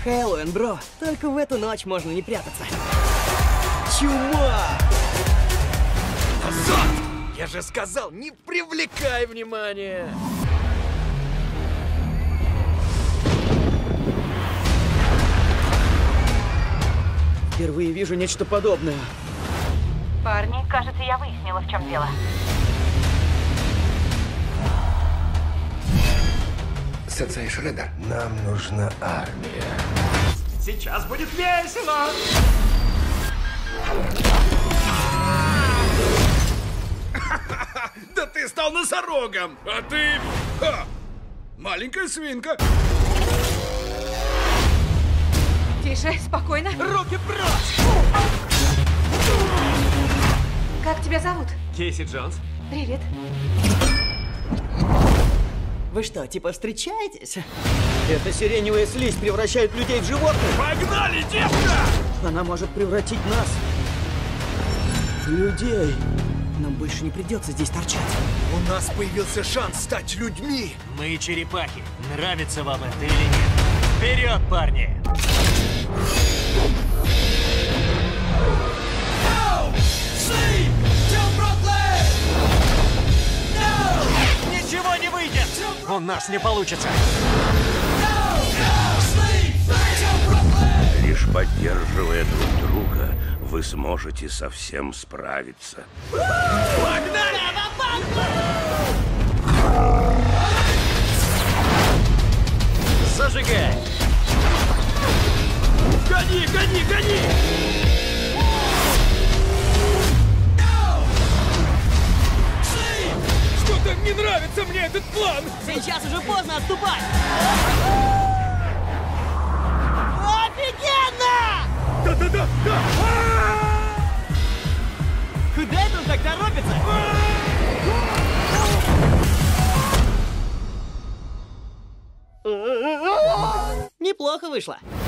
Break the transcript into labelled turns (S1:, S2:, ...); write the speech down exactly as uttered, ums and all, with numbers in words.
S1: Хэллоуин, бро. Только в эту ночь можно не прятаться. Чума!
S2: Назад! Я же сказал, не привлекай внимания!
S1: Впервые вижу нечто подобное.
S3: Парни, кажется, я выяснила, в чем дело.
S4: Сенсей Шреддер, нам нужна армия.
S2: Сейчас будет весело!
S5: Да ты стал носорогом! А ты... Ха! Маленькая свинка!
S3: Тише, спокойно.
S2: Руки прочь!
S3: Как тебя зовут?
S2: Кейси Джонс.
S3: Привет.
S1: Вы что, типа встречаетесь? Эта сиреневая слизь превращает людей в животных.
S5: Погнали, девка!
S1: Она может превратить нас в людей. Нам больше не придется здесь торчать.
S2: У нас появился шанс стать людьми.
S6: Мы черепахи. Нравится вам это или нет? Вперед, парни! Ничего не выйдет! У нас не получится!
S7: Лишь поддерживая друг друга, вы сможете со всем справиться.
S2: Погнали!
S6: Зажигай!
S2: Гони, гони, гони!
S5: Что-то не нравится мне этот план!
S1: Сейчас уже поздно отступать! Офигенно!
S5: Да-да-да! Да!
S1: Куда это он так торопится? Неплохо вышло.